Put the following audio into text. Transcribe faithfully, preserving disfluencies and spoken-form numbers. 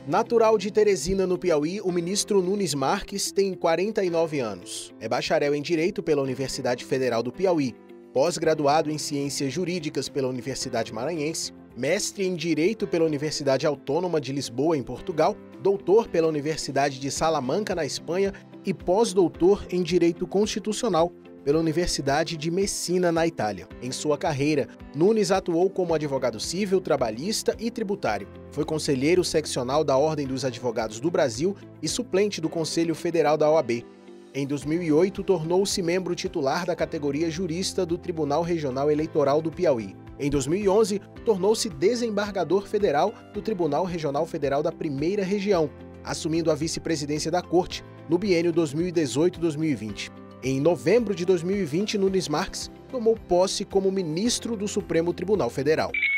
Natural de Teresina, no Piauí, o ministro Nunes Marques tem quarenta e nove anos. É bacharel em Direito pela Universidade Federal do Piauí, pós-graduado em Ciências Jurídicas pela Universidade Maranhense, mestre em Direito pela Universidade Autônoma de Lisboa, em Portugal, doutor pela Universidade de Salamanca, na Espanha, e pós-doutor em Direito Constitucional pela Universidade de Messina, na Itália. Em sua carreira, Nunes atuou como advogado civil, trabalhista e tributário. Foi conselheiro seccional da Ordem dos Advogados do Brasil e suplente do Conselho Federal da O A B. Em dois mil e oito, tornou-se membro titular da categoria jurista do Tribunal Regional Eleitoral do Piauí. Em dois mil e onze, tornou-se desembargador federal do Tribunal Regional Federal da Primeira Região, assumindo a vice-presidência da Corte no biênio dois mil e dezoito a dois mil e vinte. Em novembro de dois mil e vinte, Nunes Marques tomou posse como ministro do Supremo Tribunal Federal.